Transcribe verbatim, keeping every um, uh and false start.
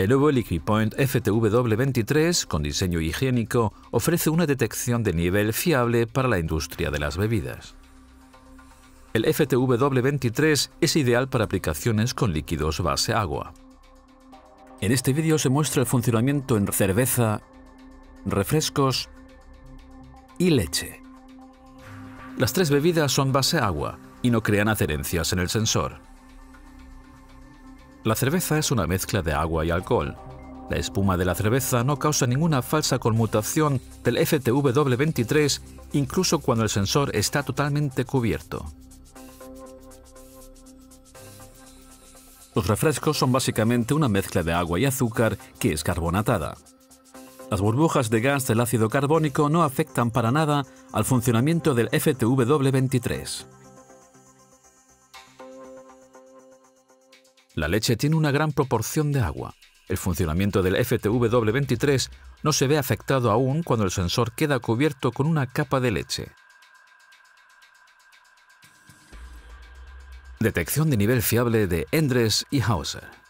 El nuevo Liquid Point F T W veintitrés, con diseño higiénico, ofrece una detección de nivel fiable para la industria de las bebidas. El F T W veintitrés es ideal para aplicaciones con líquidos base agua. En este vídeo se muestra el funcionamiento en cerveza, refrescos y leche. Las tres bebidas son base agua y no crean adherencias en el sensor. La cerveza es una mezcla de agua y alcohol. La espuma de la cerveza no causa ninguna falsa conmutación del F T W veintitrés, incluso cuando el sensor está totalmente cubierto. Los refrescos son básicamente una mezcla de agua y azúcar que es carbonatada. Las burbujas de gas del ácido carbónico no afectan para nada al funcionamiento del F T W veintitrés. La leche tiene una gran proporción de agua. El funcionamiento del F T W veintitrés no se ve afectado aún cuando el sensor queda cubierto con una capa de leche. Detección de nivel fiable de Endress y Hauser.